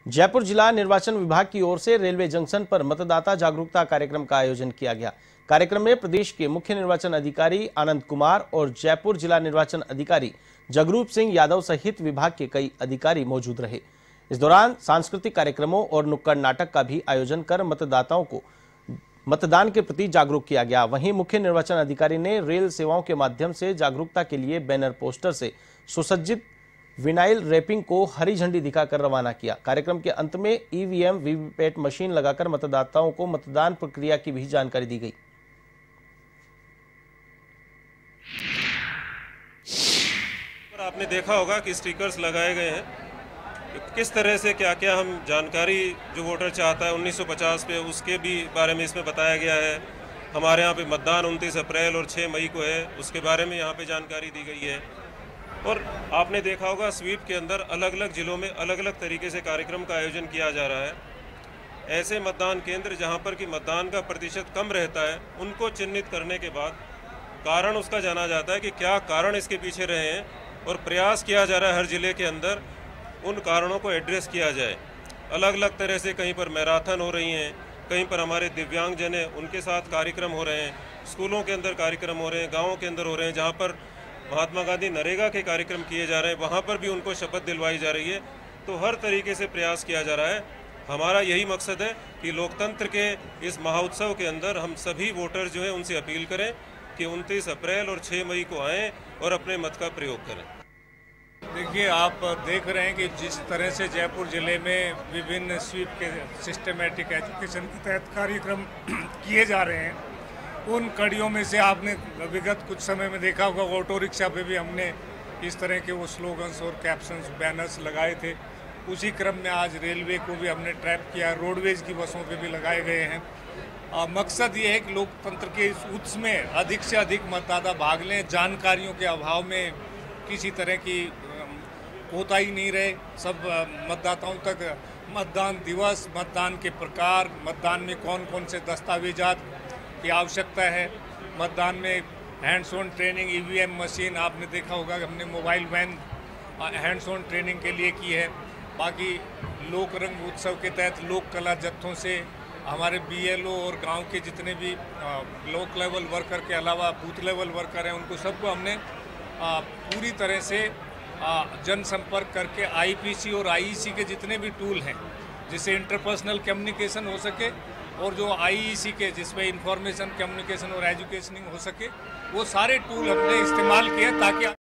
जयपुर जिला निर्वाचन विभाग की ओर से रेलवे जंक्शन पर मतदाता जागरूकता कार्यक्रम का आयोजन किया गया। कार्यक्रम में प्रदेश के मुख्य निर्वाचन अधिकारी आनंद कुमार और जयपुर जिला निर्वाचन अधिकारी जगरूप सिंह यादव सहित विभाग के कई अधिकारी मौजूद रहे। इस दौरान सांस्कृतिक कार्यक्रमों और नुक्कड़ नाटक का भी आयोजन कर मतदाताओं को मतदान के प्रति जागरूक किया गया। वहीं मुख्य निर्वाचन अधिकारी ने रेल सेवाओं के माध्यम से जागरूकता के लिए बैनर पोस्टर से सुसज्जित विनाइल रैपिंग को हरी झंडी दिखाकर रवाना किया। कार्यक्रम के अंत में ईवीएम वीवीपैट मशीन लगाकर मतदाताओं को मतदान प्रक्रिया की भी जानकारी दी गई। आपने देखा होगा कि स्टिकर्स लगाए गए हैं, किस तरह से क्या क्या हम जानकारी जो वोटर चाहता है 1950 पे उसके भी बारे में इसमें बताया गया है। हमारे यहाँ पे मतदान 29 अप्रैल और 6 मई को है, उसके बारे में यहाँ पे जानकारी दी गई है। और आपने देखा होगा स्वीप के अंदर अलग अलग जिलों में अलग अलग तरीके से कार्यक्रम का आयोजन किया जा रहा है। ऐसे मतदान केंद्र जहाँ पर कि मतदान का प्रतिशत कम रहता है, उनको चिन्हित करने के बाद कारण उसका जाना जाता है कि क्या कारण इसके पीछे रहे हैं, और प्रयास किया जा रहा है हर जिले के अंदर उन कारणों को एड्रेस किया जाए। अलग अलग तरह से कहीं पर मैराथन हो रही हैं, कहीं पर हमारे दिव्यांगजन हैं उनके साथ कार्यक्रम हो रहे हैं, स्कूलों के अंदर कार्यक्रम हो रहे हैं, गाँवों के अंदर हो रहे हैं, जहाँ पर महात्मा गांधी नरेगा के कार्यक्रम किए जा रहे हैं वहाँ पर भी उनको शपथ दिलवाई जा रही है। तो हर तरीके से प्रयास किया जा रहा है। हमारा यही मकसद है कि लोकतंत्र के इस महोत्सव के अंदर हम सभी वोटर जो हैं उनसे अपील करें कि 29 अप्रैल और 6 मई को आएँ और अपने मत का प्रयोग करें। देखिए, आप देख रहे हैं कि जिस तरह से जयपुर जिले में विभिन्न स्वीप के सिस्टमेटिक एजुकेशन के तहत कार्यक्रम किए जा रहे हैं, उन कड़ियों में से आपने विगत कुछ समय में देखा होगा ऑटो रिक्शा पे भी हमने इस तरह के वो स्लोगन्स और कैप्शंस बैनर्स लगाए थे। उसी क्रम में आज रेलवे को भी हमने ट्रैप किया, रोडवेज की बसों पे भी लगाए गए हैं। मकसद ये है कि लोकतंत्र के इस उत्सव में अधिक से अधिक मतदाता भाग लें। जानकारियों के अभाव में किसी तरह की कोताही नहीं रहे, सब मतदाताओं तक मतदान दिवस, मतदान के प्रकार, मतदान में कौन कौन से दस्तावेजात की आवश्यकता है, मतदान में hands on training, EVM machine आपने देखा होगा कि हमने mobile van hands on training के लिए की है। बाकी लोक रंग उत्सव के तहत लोक कला जत्थों से हमारे बीएलओ और गांव के जितने भी ब्लॉक लेवल वर्कर के अलावा बूथ लेवल वर्कर हैं उनको सबको हमने पूरी तरह से जनसंपर्क करके आईपीसी और आईईसी के जितने भी टूल हैं जिससे इंटरपर्सनल कम्युनिकेशन हो सके, और जो आईईसी के जिसमें इंफॉर्मेशन कम्युनिकेशन और एजुकेशनिंग हो सके, वो सारे टूल हमने इस्तेमाल किए ताकि